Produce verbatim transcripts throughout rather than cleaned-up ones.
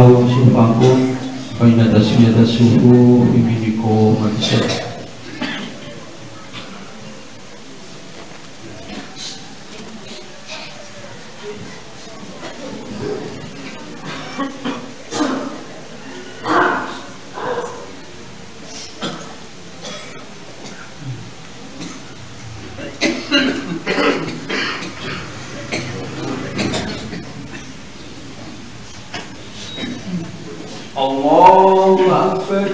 beliau sumpahku baina tasmiyata suhu ibniko mansur. Allahu Akbar.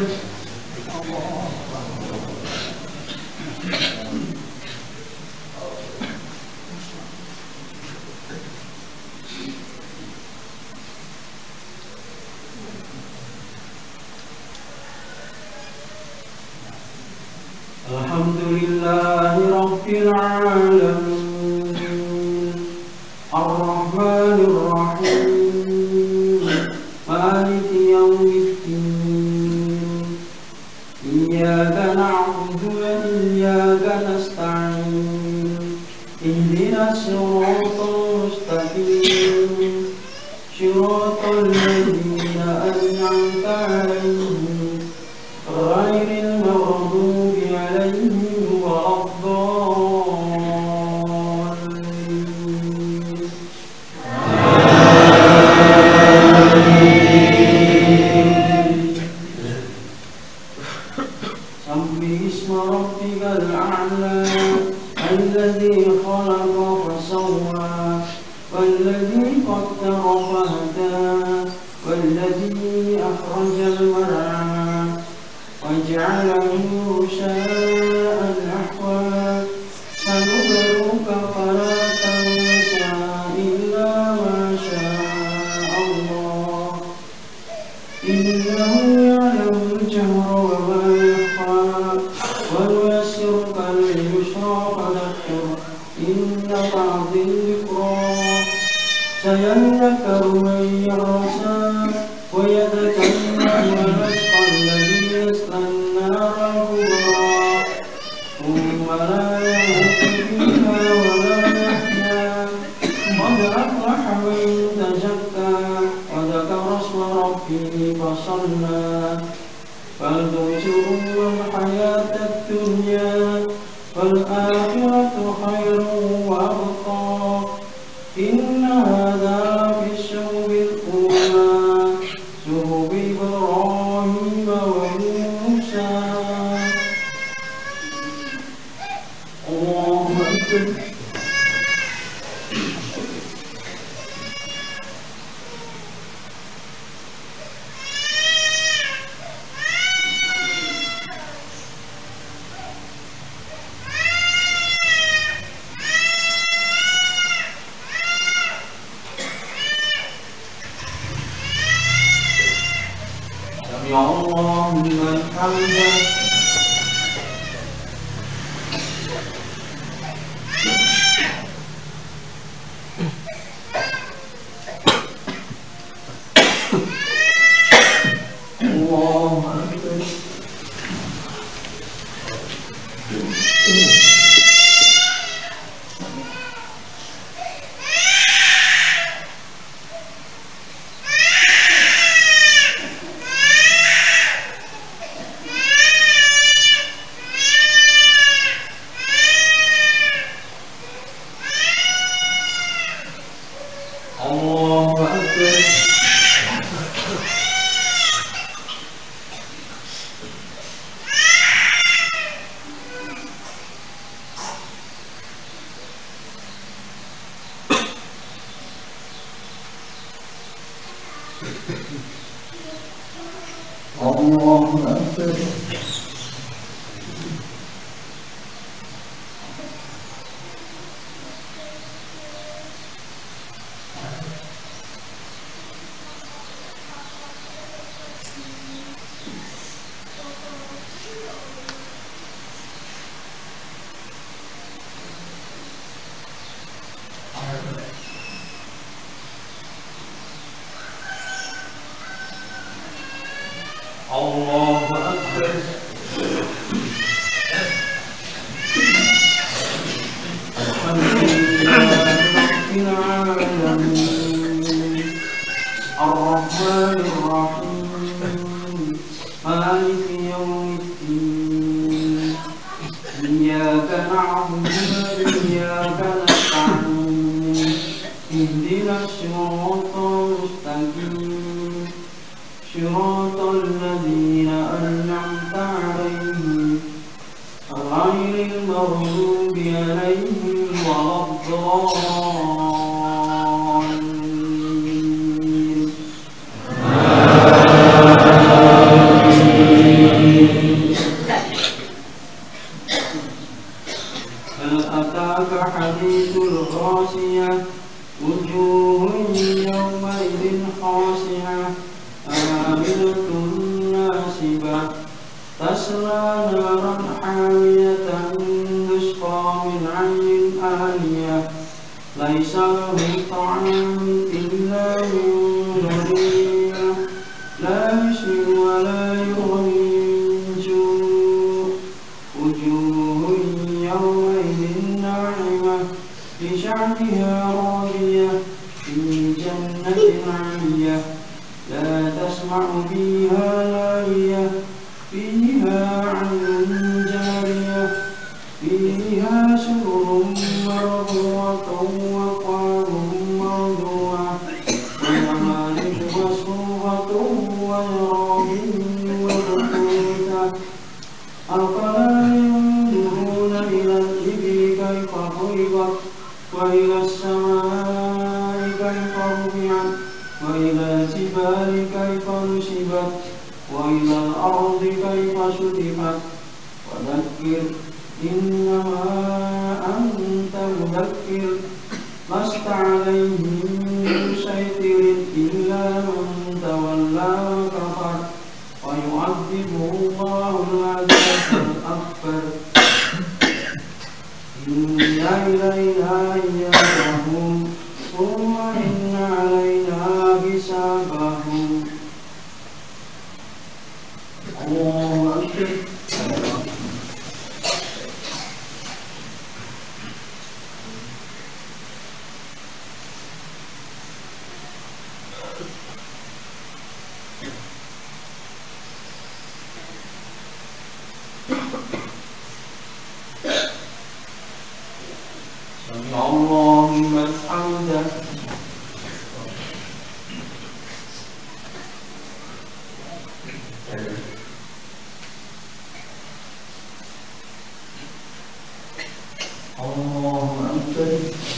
Alhamdulillahi Rabbil Alamin Ar-Rahmanir Rahim Maliki Yawmiddin Iyyaka na'budu wa iyyaka nasta'in Ihdinas siratal mustaqim Siratal ladzina an'amta 'alaihim ghairil maghdubi 'alaihim waladdallin. Sabbi isma rabbikal a'la alladzi khalaqa fasawwa walladzi qaddara fahada walladzi akhrajal mar'a waj'alahu sha'an nahwa sanuqri'uka fala tansa illa ma sha'a Allah innahu ya'lamul jahra wa ma yakhfa wa nuyassiruka lil-yusra fadhakkir in nafa'ati dhikra sayadhakkaru man yakhsha wa yadhakkaru man yashqa alladhi yasla an-nara al-kubra thumma la yamutu fiha wa la yahya qad aflaha man tazakka wa dhakara isma rabbihi fasalla bal tu'thiruna al-hayata ad-dunya wal akhiratu khairun wa abqa inna hadha lafi as-suhufil ula suhufi Ibrahim wa Musa. Allahu Akbar. Sami Allahu liman hamidah. Allahu Akbar. Allahu Akbar. Allahu Akbar. Allahu Akbar. Alhamdulillahi Rabbil Alamin Ar-Rahman الرحمن الرحيم مالك يوم الدين إياك نعبد وإياك نستعين اهدنا الصراط المستقيم صراط الذين أنعمت عليهم غير المغضوب عليهم ولا الضالين. هل أتاك حديث الغاشية وجوه يومئذ خاشعة عاملة ناصبة تصلى نارا حامية تسقى من عين آنية ليس لهم طعام إلا من ضريع لا يسمن ولا يغني من جوع وجوه يومئذ ناعمة لسعيها راضية في جنة عالية لا تسمع فيها لاغية فيها عين جارية فيها سرر مرضوة وأكواب موضوعة ونمارق مصفوفة وزرابي مبثوثة أفلا ينظرون إلى الإبل كيف خلقت وإلى السماء كيف رفعت وإلى الجبال كيف نصبت وإلى الأرض كيف سطحت وذكر إنما أنت مذكر لست عليهم بمسيطر إلا من تولى وكفر ويعذبه الله العذاب الأكبر إن إلينا إيابهم ثم إن علينا حسابهم. الله أكبر. سمع الله لمن حمده. الله أكبر.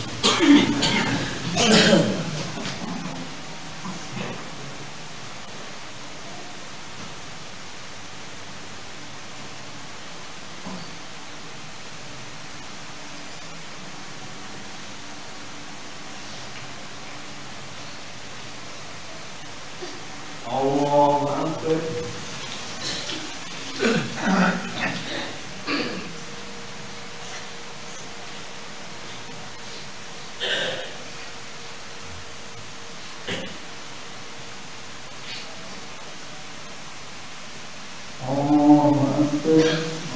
الله أكبر. الله أكبر.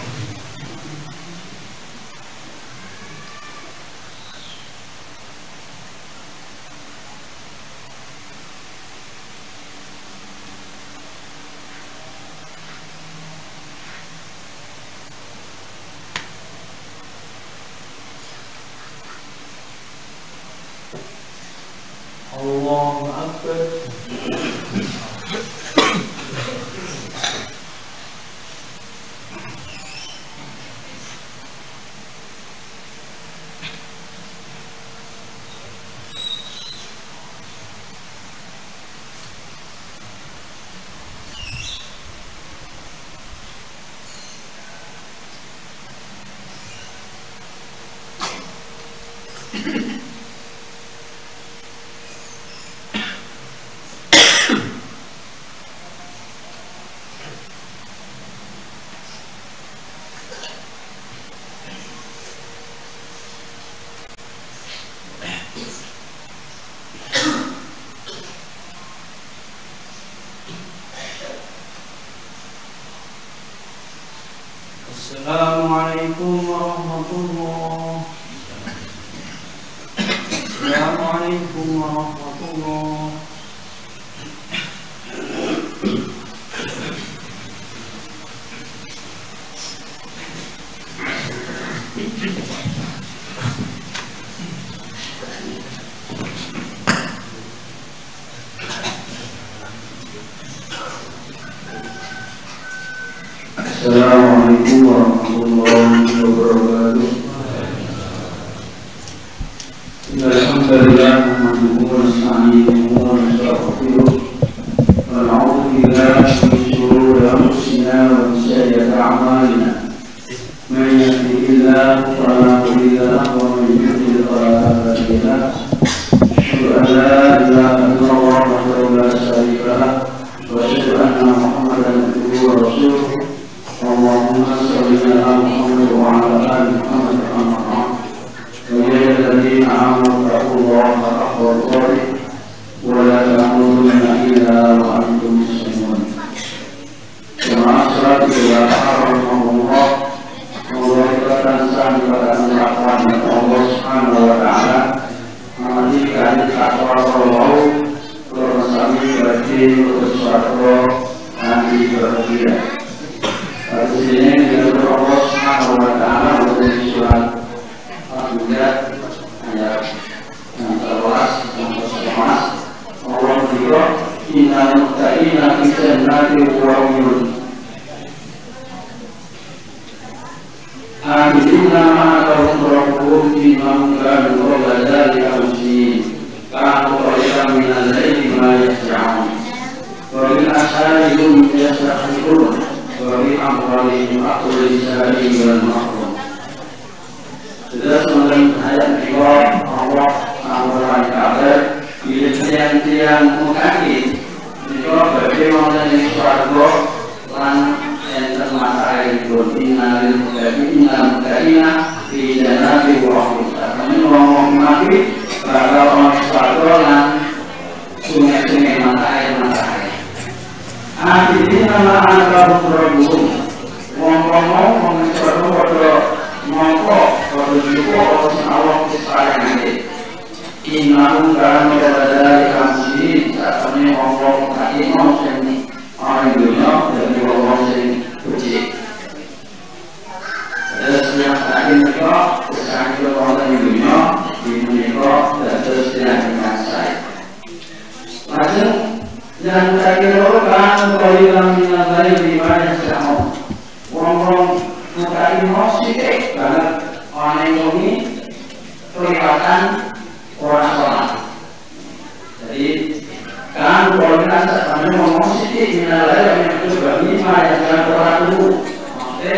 الله أكبر. Assalamualaikum warahmatullahi Assalamualaikum warahmatullahi Assalamualaikum warahmatullahi wabarakatuh. Alhamdulillah, nahmaduhu wa nasta'inuhu wa nastaghfiruh wa na'udzu billahi min shururi anfusina wa min sayyiati a'malina. Man yahdihillahu fala mudilla lahu wa man yudlil fala hadiya lahu. Asyhadu an la ilaha illallah wahdahu la syarika lahu wa asyhadu anna Muhammadan abduhu wa rasuluh. Allahumma shalli ala Muhammad wa ala ali Muhammad kama barakta wa ya ayyuhalladzina amanu taqullaha haqqa tuqatih wa la tamutunna illa wa antum muslimun. Jamaah salat ila rahmatullah wa barakatuh kepada Allah Subhanahu wa taala. Menjadikan takwa Allah bersami bagi bersyukur dan berbahagia. Di sini dengan Allah Subhanahu wa taala dari surat Al-Hujurat ayat yang terluas yang tersemas Allah berfirman innal muttaqina fi jannatin wa uyun akhirina ma rabbuhum fi maqamin ghadali amsi kanu qalilan min al-layli ma yasja'un wa bil ashari hum yastaghfirun wa bi amwalihim aqul lisa'il wal mahrum. Sudah sembilan ayat Allah Allah Subhanahu taala di tiang-tiang mukaki itu bagaimana yang swarga lan enten matahari inna lil muttaqina muttaqina fi jannatin wa uyun. Kami ngomong mati bakal ono swarga lan sungai-sungai matahari-matahari. Akhirnya nama anak berbuat ngomong-ngomong mengejar pada mongko pada juga orang awam kesalahan ini. Inam kan dari kami kami ngomong tadi mau seni orang dunia dan ngomong seni puji. Terus yang tadi mereka sekarang juga orang dunia di mereka dan terus dengan saya. Macam yang tadi kan kalian minat dari di mana sedang ngomong tadi masih banget orang ini kelihatan orang-orang. Jadi kan kalian sedang ngomong sedikit minat dari yang itu bagi mana sedang orang dulu. Oke,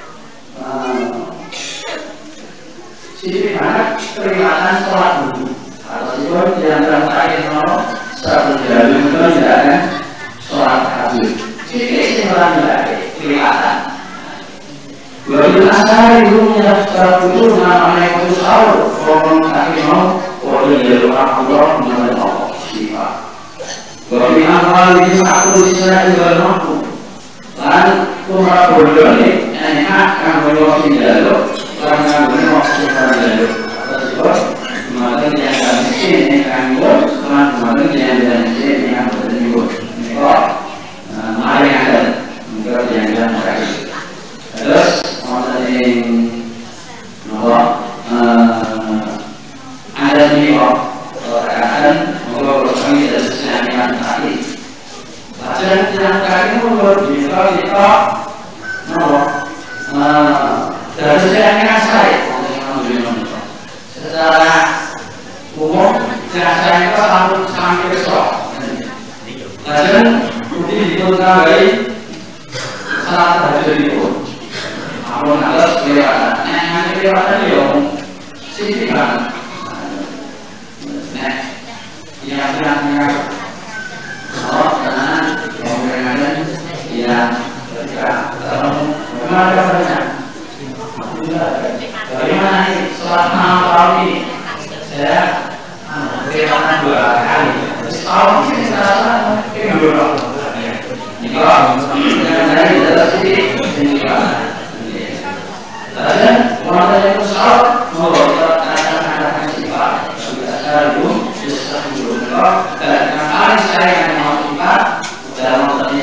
sedikit banget kelihatan sholat dulu. Kalau itu yang tadi ngomong satu jari itu tidak ada sholat habis. Sedikit orang tidak kelihatan. Wabil asari dunia secara itu namanya itu sahur. Ngomong kaki mau, wabil jalur Allah mengenai Allah sifat. Wabil amal ini aku disana juga mampu. Dan kumara bodoh ini enak kan bodoh di jalur, karena bodoh waktu jalur. Kemarin yang dari sini kan bos, kemarin yang dari sini yang berdua. Kok mari ada, enggak yang dari. Terus orang yang bahwa ada di bawah keadaan bahwa kami tidak sesuai dengan tadi. Bacaan yang kali menurut kita kita bahwa dari sesuai saya secara umum jasa itu sampai sampai besok. Dan kemudian dituntai saat hari itu. Namun ada kelewatan. Yang kelewatan yang signifikan. Nah, yang yang oh karena yang yang yang kemana banyak. Dari mana ini? Selama tahun ini saya kelewatan dua kali. Tahun ini saya kelewatan dua kali. Jika yang saya tidak sedih, signifikan. Dan orang yang besar membawa anak-anak sifat sudah belum bisa belum dan hari saya yang mau sifat dalam tadi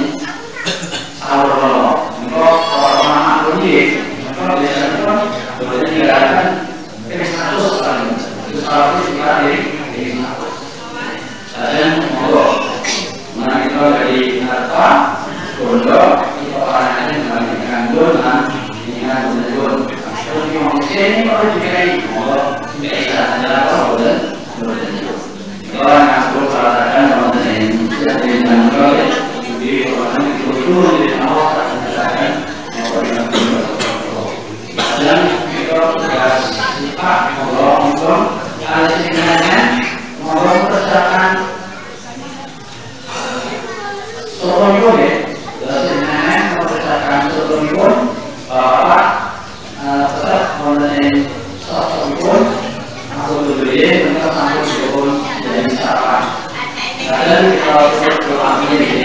apa? Bodoh. Itu orangnya menggantikan doa, dengan doa. Terus di manusia ini kalau juga ini, kalau biasa adalah bodoh, bodoh. Orang yang berkatakan orang yang tidak dengan doa, jadi orang yang bodoh di awal mengatakan orang yang bodoh. Dan kita tugas kita Allah untuk alasannya Allah berdasarkan soal boleh alasannya berdasarkan soal pun bahwa tetap mengenai soal pun aku berbeda dengan satu pun jadi salah. Dan kalau berdoa ini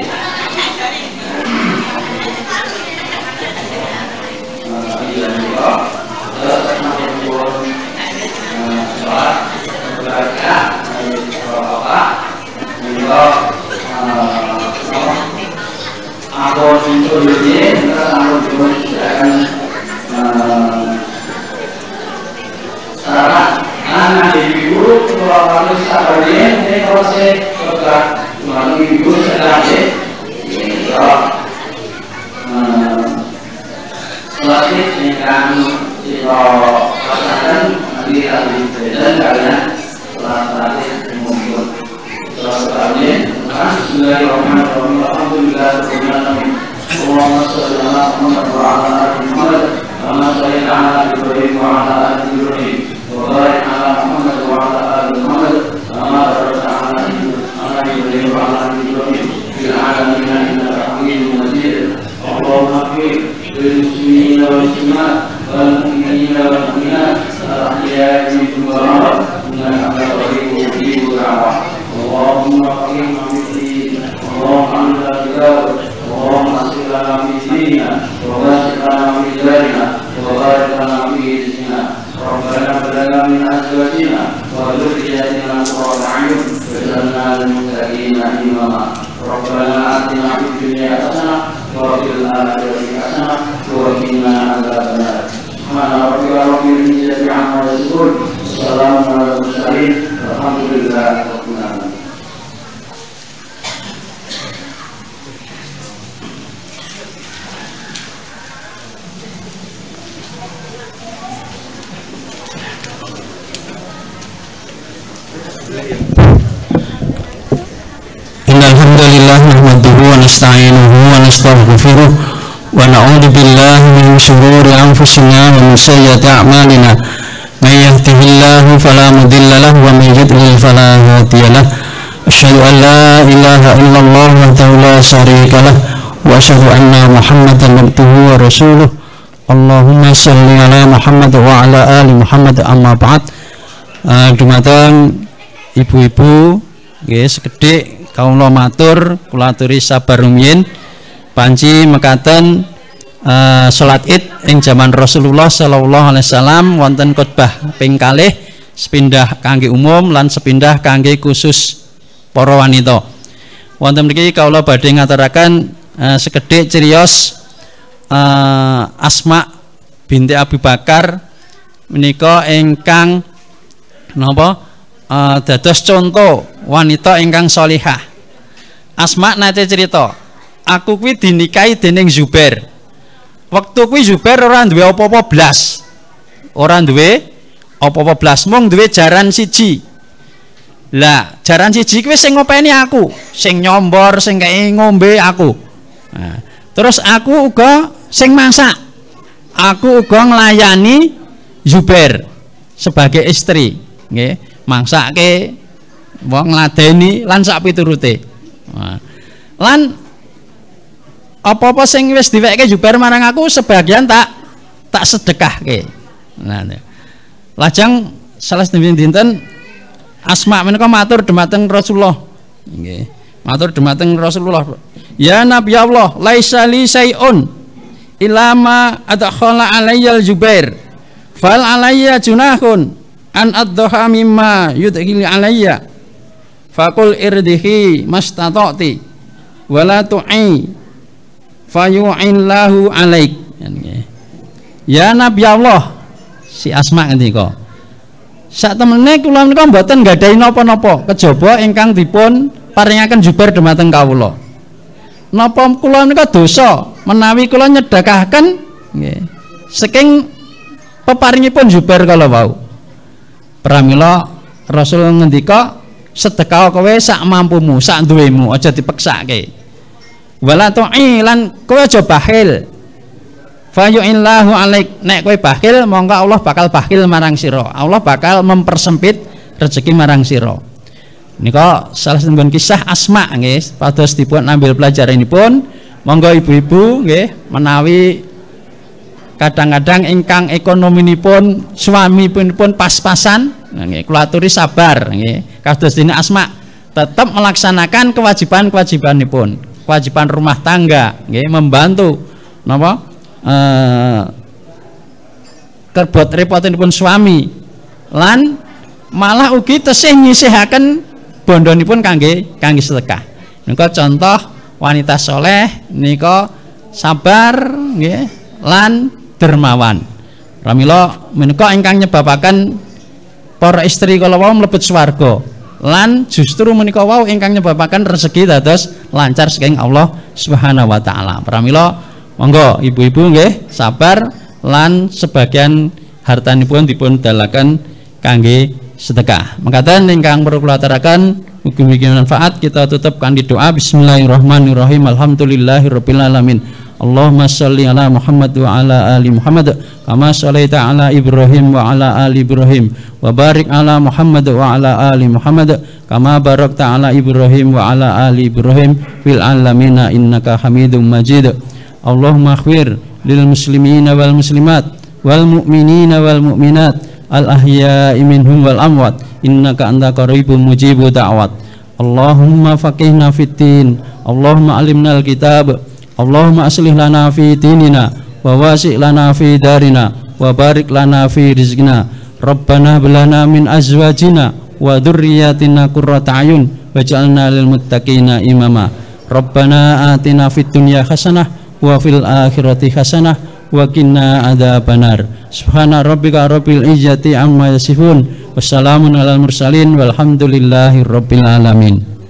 aku untuk ini kita sambut dengan cara anak ibu kalau harus sabarnya ini kalau saya bergerak melalui ibu sedang selatih dengan kita rasakan nanti lagi dan kalian selatih mungkin selatih Bismillahirrahmanirrahim. Alhamdulillahirrahmanirrahim. Allahumma sholli ala Muhammad wa ala ali Muhammad kama shallaita ala Ibrahim wa ala ali Ibrahim wa barik ala Muhammad wa ala ali Muhammad kama barakta ala Ibrahim wa ala ali Ibrahim fil alamin innaka Hamidum Majid. Allahumma ighfir lil muslimina wal muslimat wal mu'minina wal mu'minat al-ahya'i minhum wal amwat innaka qaribun mujibud da'wah. Allahumma qim اللهم انت الكتاب اللهم اصلح لنا في ديننا وبارك لنا في دارنا وبارك لنا في رزقنا ربنا هب لنا من ازواجنا وذرياتنا قرة اعين واجعلنا للمتقين اماما ربنا اتنا في الدنيا حسنه وفي الاخره حسنه وقنا عذاب النار سبحان ربك رب العزه عما يصفون وسلام على المرسلين والحمد لله رب العالمين. Innalhamdulillah nahmaduhu wa nasta'inuhu wa nastaghfiruh wa na'udzu billahi min shururi anfusina wa min sayyiati a'malina may yahdihillahu fala mudilla lahu wa may yudlil fala hadiya lahu asyhadu an la ilaha illallah wahdahu la syarika lahu wa asyhadu anna Muhammadan abduhu wa rasuluh. Allahumma shalli ala Muhammad wa ala ali Muhammad amma ba'd. Dumateng ibu-ibu nggih sekedhik kawula matur kula aturi sabar rumiyin panci mekaten uh, salat Id ing jaman Rasulullah sallallahu alaihi wasallam wonten khotbah ping kalih sepindah kangge umum lan sepindah kangge khusus para wanita. Wonten mriki kawula badhe ngaturaken uh, sekedhik criyos uh, Asma binti Abu Bakar menika ingkang napa uh, dados contoh wanita ingkang solihah. Asma nate cerita, aku kuwi dinikahi dening Zubair. Waktu kuwi Zubair ora duwe apa-apa blas. Ora duwe apa-apa blas, mung duwe jaran siji. Lah, jaran siji kuwi sing ngopeni aku, sing nyombor, sing kei ngombe aku. Nah, terus aku uga sing masak. Aku uga nglayani Zubair sebagai istri, nggih, mangsake wong ngladeni lan sak piturute. Nah, lan apa-apa sing wis diweke Zubair marang aku sebagian tak tak sedekahke. Nah, lajeng salah dinten Asma menika matur dhumateng Rasulullah. Nggih. Matur dhumateng Rasulullah. Ya Nabi Allah, laisa li syai'un illa ma adkhala alayyal Zubair. Fal alayya junahun an adduha mimma yudkhili alayya. Faqul irdihi mastata'ti wala tu'i fayu'illahu alaik. Ya Nabi Allah, si Asma ngendika, sak temene kula menika mboten nggadahi napa-napa kejaba ingkang dipun paringaken Zubair dhumateng kawula. napa kula menika dosa menawi kula nyedekaken nggih saking peparingipun Zubair kala wau. Pramila Rasul ngendika sedekah kowe sak mampumu, sak duwemu, aja dipeksake. Wala tu'i lan kowe aja bakhil. Fa yu'illahu alaik, nek kowe bakhil mongko Allah bakal bakhil marang sira. Allah bakal mempersempit rezeki marang sira. Nika salah setunggal kisah Asma nggih, pados dipun ambil pelajaranipun. Monggo ibu-ibu nggih menawi kadang-kadang ingkang ekonominipun suami pun pas-pasan nggih kula aturi sabar nggih kados dene Asma tetap melaksanakan kewajiban-kewajibanipun, kewajiban rumah tangga nggih, membantu napa eh kerbot repotinipun suami lan malah ugi tesih nyisihaken bondonipun kangge kangge sedekah. Nika contoh wanita soleh nika sabar nggih lan dermawan. Pramila menika ingkang nyebabaken para istri kala wau mlebet swarga lan justru menika wau ingkang nyebabaken rezeki dados lancar saking Allah Subhanahu wa taala. Pramila monggo ibu-ibu nggih sabar lan sebagian hartanipun dipun dalaken kangge sedekah. Mekaten ingkang perlu kula aturaken mugi-mugi manfaat. Kita tutup kanthi doa. Bismillahirrahmanirrahim. Alhamdulillahirabbil alamin. Allahumma sholli ala Muhammad wa ala ali Muhammad kama shallaita ala Ibrahim wa ala ali Ibrahim wa barik ala Muhammad wa ala ali Muhammad kama barakta ala Ibrahim wa ala ali Ibrahim fil alamin innaka Hamidum Majid. Allahumma ighfir lil muslimina wal muslimat wal mu'minina wal mu'minat al ahya'i minhum wal amwat innaka anta qaribun mujibud da'wat. Allahumma faqihna fid din, Allahumma alimna al kitab, Allahumma aslih lana fi dinina wa wasi' lana fi darina wa barik lana fi rizqina. Rabbana bilana min azwajina wa dzurriyyatina qurrata ayun waj'alna lil muttaqina imama. Rabbana atina fid dunya hasanah wa fil akhirati hasanah wa qina adzabannar. Subhana rabbika rabbil izzati amma yasifun wassalamun alal mursalin walhamdulillahi rabbil alamin.